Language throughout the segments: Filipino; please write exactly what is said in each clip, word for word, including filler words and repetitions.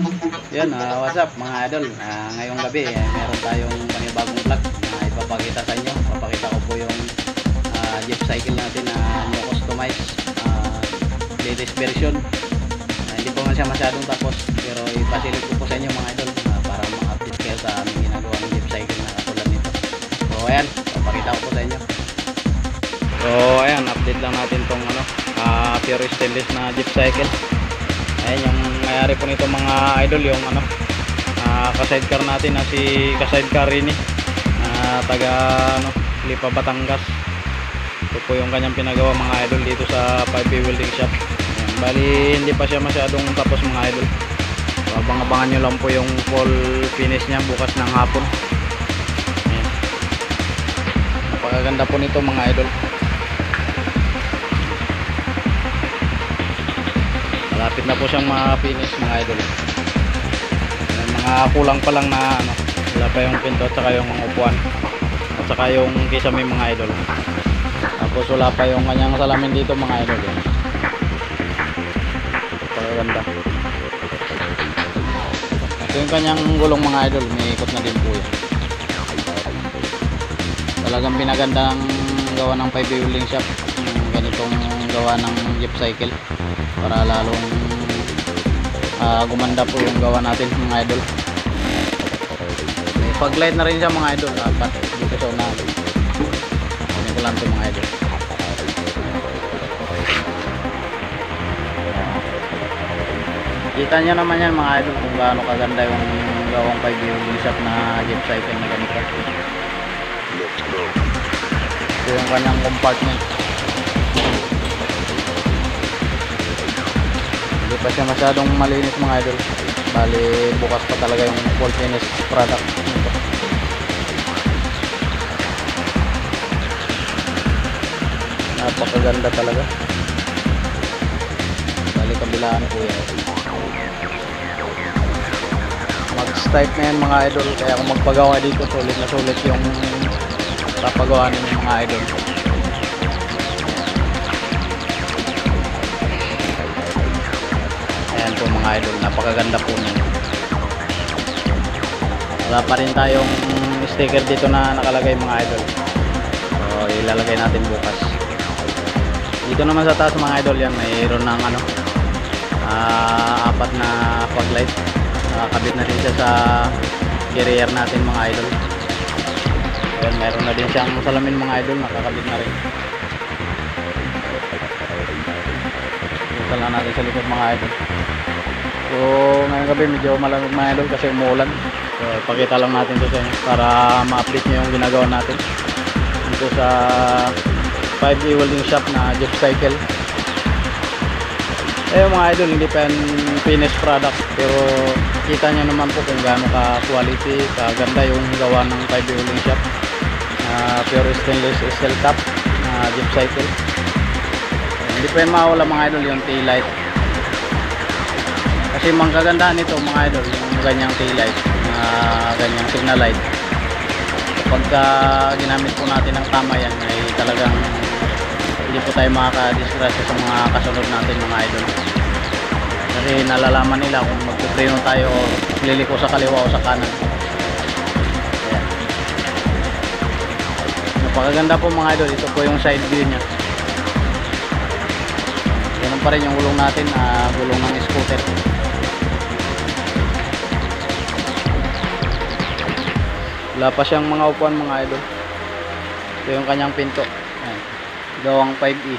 Yun, uh, what's up mga idol. Uh, ngayong gabi eh, meron tayong panibagong vlog na ipapakita sa inyo. Papakita ko po yung uh, Jeep cycle natin na new customize, uh, latest version. Uh, hindi po man siya masyadong tapos, pero ipasilip ko po sa inyo mga idol uh, para ma-update kayo sa aming ginagawa ng Jeep cycle na katulad nito. So ayan, papakita ko po sa inyo. So ayan, update lang natin tong ano, uh, pure stainless na Jeep cycle. Ayan yung mayari po nito mga idol, yung ano, uh, ka-sidecar natin na si ka-sidecar rin eh, uh, taga ano, Lipa, Batangas. Ito po yung kanyang pinagawa mga idol dito sa five B welding shop. Ayan, bali hindi pa siya masyadong tapos mga idol. So, abang-abangan nyo lang po yung full finish nya bukas ng hapon. Ayan, napakaganda po nito mga idol. Malapit na po siyang ma-finish mga idol. May mga kulang pa lang na ano, wala pa yung pinto at saka yung mga upuan at saka yung kisame mga idol. Tapos wala pa yung kanyang salamin dito mga idol. Pagaganda. Ito yung kanyang gulong mga idol, may ikot na din po yan. Talagang pinaganda ng gawa ng five B welding shop yung ganitong gawa ng Jeep cycle para lalong uh, gumanda po yung gawa natin mga idol. May fog light na rin siya mga idol, apat dito sa una. Ano ko lang ito mga idol. Kita nyo naman yan mga idol kung gaano kaganda yung gawang five B welding shop na Jeep cycle na ganito. Ito yung kanyang compartment. Hindi pa siya masyadong malinis mga idol, bali bukas pa talaga yung full finish product nito. Napakaganda talaga, bali kabilaan po yan. Mag-stipe na yan mga idol, kaya kung magpagawa dito sulit na sulit yung papagawa ng mga idol. Ayan po mga idol, napakaganda po niyan. Wala pa rin tayong sticker dito na nakalagay mga idol, so ilalagay natin bukas. Dito naman sa taas mga idol, yan mayroon ng ano, uh, apat na fog light. Uh, kabit na rin siya sa carrier natin mga idol. Ayan, mayroon na din siyang salamin mga idol, nakakabit na rin. Ito lang natin sa likod mga idol. So ngayong gabi medyo malamig mga idol kasi umuulan. So ipakita lang natin ito sa inyo para ma-update nyo yung ginagawa natin dito sa five B welding shop na Jeep cycle. Eh mga idol, hindi pa yan finished product, pero kita nyo naman po kung gaano ka quality, kaganda yung gawa ng five B welding shop na pure stainless steel top na Jeep cycle. Hindi pa yan mawala mga idol yung tail light, kasi mang kagandahan nito mga idol yung ganyang tail light na ganyang signal light. Pagka ginamit po natin ng tama yan ay talagang hindi po tayo makakadisgrasya sa mga kasunod natin mga idol, kasi nalalaman nila kung magpupreno tayo o liliko sa kaliwa o sa kanan. Ayan, napakaganda po mga idol. Ito po yung side view nya. Ganun pa rin yung gulong natin, uh, gulong ng scooter. Wala pa siyang mga upuan mga idol. Ito yung kanyang pinto. Ayan, gawang five E.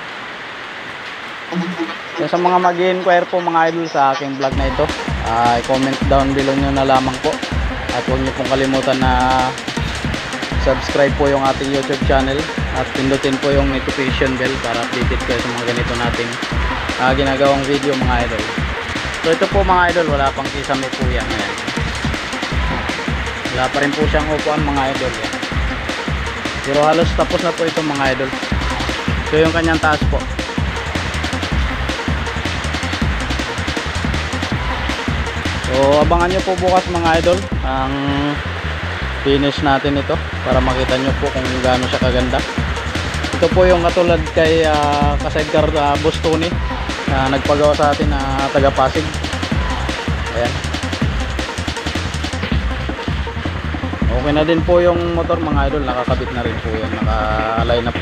So, sa mga mag-i-inquire po mga idol sa aking vlog na ito, uh, i-comment down below nyo na lamang po. At huwag nyo pong kalimutan na subscribe po yung ating YouTube channel at pindutin po yung notification bell para updated kayo sa mga ganito nating uh, ginagawang video mga idol. So ito po mga idol, wala pang kisame po yan. Ayan, wala pa rin po siyang upuan mga idol yan. Pero halos tapos na po ito mga idol. So yung kanyang taas po, so abangan nyo po bukas mga idol ang finish natin ito para makita nyo po kung gaano siya kaganda. Ito po yung katulad kay uh, ka-sidecar uh, Boss Tony na nagpagawa sa atin na uh, taga Pasig. Ayan. Okay na din po yung motor mga idol, nakakabit na rin po yan, naka-align na po.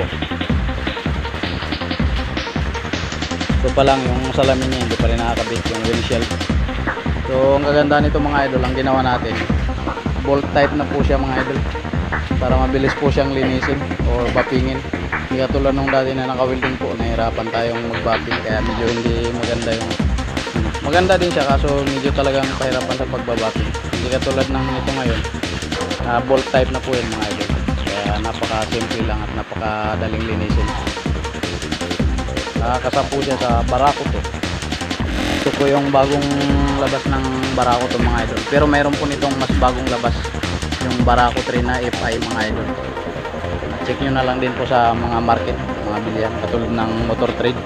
Ito pa lang yung salamin niya, hindi pa rin nakakabit yung windshield. So ang gaganda nito mga idol, ang ginawa natin, bolt type na po siya mga idol, para mabilis po siyang linisin o bapingin. Hindi katulad nung dati na naka-welding po, nahirapan tayong mag-bapping, kaya medyo hindi maganda yung maganda din siya, kaso medyo talagang pahirapan sa pagbabaping. Hindi katulad ng ito ngayon, uh, bolt type na po yun mga idol, kaya napaka-simple lang at napakadaling linisin. Nakakasa po siya sa Barako to. Ito po yung bagong labas ng Barako to mga idol, pero mayroon po nitong mas bagong labas, yung Barako three na F I mga idol. Check nyo na lang din po sa mga market, mga bilihan, katulad ng Motor Trade.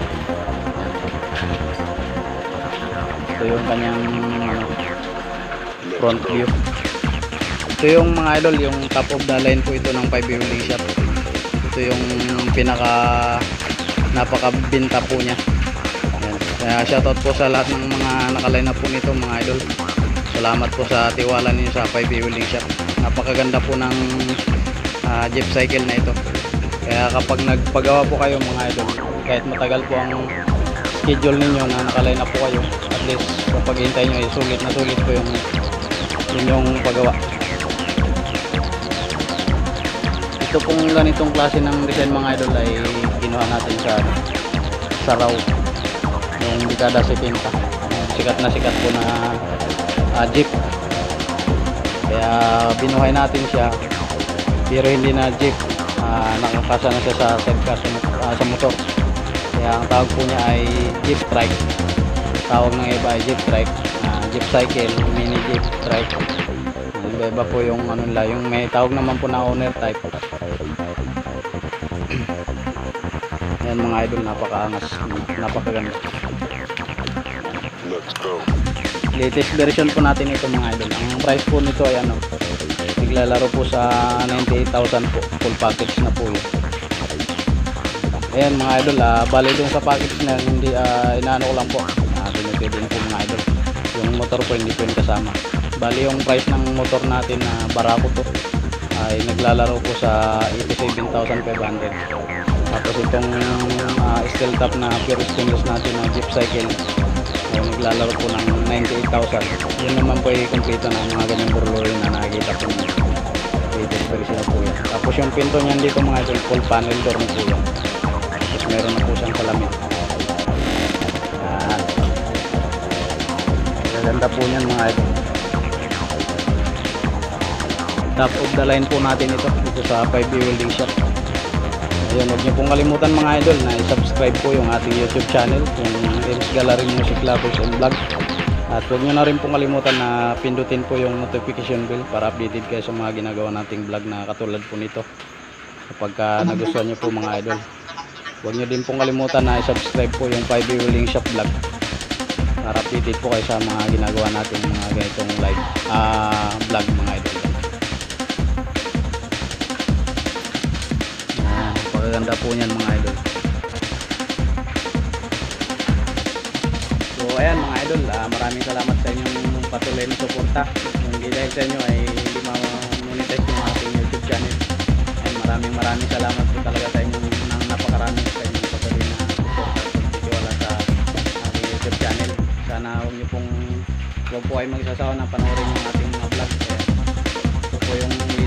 Ito yung kanyang ano, front view. Ito yung mga idol, yung top of the line po ito ng five wheeling shop. Ito yung pinaka napakabinta po niya. Ayan. Kaya shoutout po sa lahat ng mga nakaline up po nito mga idol. Salamat po sa tiwala niyo sa five wheeling shop. Napakaganda po ng uh, jeep cycle na ito. Kaya kapag nagpagawa po kayo mga idol, kahit matagal po ang schedule ninyo na nakaline up po kayo, at least kapag hintay nyo ay sulit na sulit po yung inyong paggawa. Ito pong ganitong klase ng design mga idol ay kinuha natin sa sa raw yung dekada seventy, sikat na sikat po na uh, jeep. Kaya binuhay natin siya, pero hindi na jeep, uh, nakakasa na siya sa sidecar uh, sa motor. Kaya ang tawag po niya ay jeep trike. Tawag ng iba ay jeep trike, uh, jeep cycle, mini jeep trike. Iba iba po yung ano nila, yung may tawag naman po na owner type. Yan mga idol, napakaangas, napakaganda. Let's go. Latest version po natin ito mga idol. Ang price po nito ay ano, naglalaro po sa ninety-eight thousand po, full package na po yun. Ayan mga idol, ah, bali dun sa package na hindi, ah, inaano ko lang po, ah, pinipidin po mga idol. Yung motor po hindi po yun kasama. Bali yung price ng motor natin na Barako to ay naglalaro po sa eighty-seven thousand five hundred. Tapos itong uh, steel top na pure stainless natin na jeep cycle ay naglalaro po ng ninety-eight thousand. Yun naman po ay kompleto na mga ganyang burloy na nakikita po ng latest version na po yan. Tapos yung pinto niyan dito mga idol, full panel door na po yan. Tapos meron na po siyang salamin. Yan. Gaganda po niyan mga idol. Top of the line po natin ito dito sa five wheeling shop. Ayun, huwag niyo pong kalimutan mga idol na i-subscribe po yung ating YouTube channel, yung Ems Galarin Music Lovers and Vlog. At huwag niyo na rin pong kalimutan na pindutin po yung notification bell para updated kayo sa mga ginagawa nating vlog na katulad po nito. Kapag uh, nagustuhan niyo po mga idol, huwag niyo din pong kalimutan na i-subscribe po yung five wheeling shop vlog para updated po kayo sa mga ginagawa nating mga ganitong live uh, vlog mga idol. Ganda po niyan mga idol. So ayan mga idol, uh, maraming salamat sa inyong patuloy na suporta. Hindi dahil sa inyo ay hindi ma-monetize yung ating YouTube channel. Ayan, maraming maraming salamat po talaga sa inyong nang napakaraming sa inyong patuloy na suporta at wala sa ating YouTube channel. Sana huwag niyo pong huwag po ay magsasawa na panoorin yung ating mga vlog. Ito po yung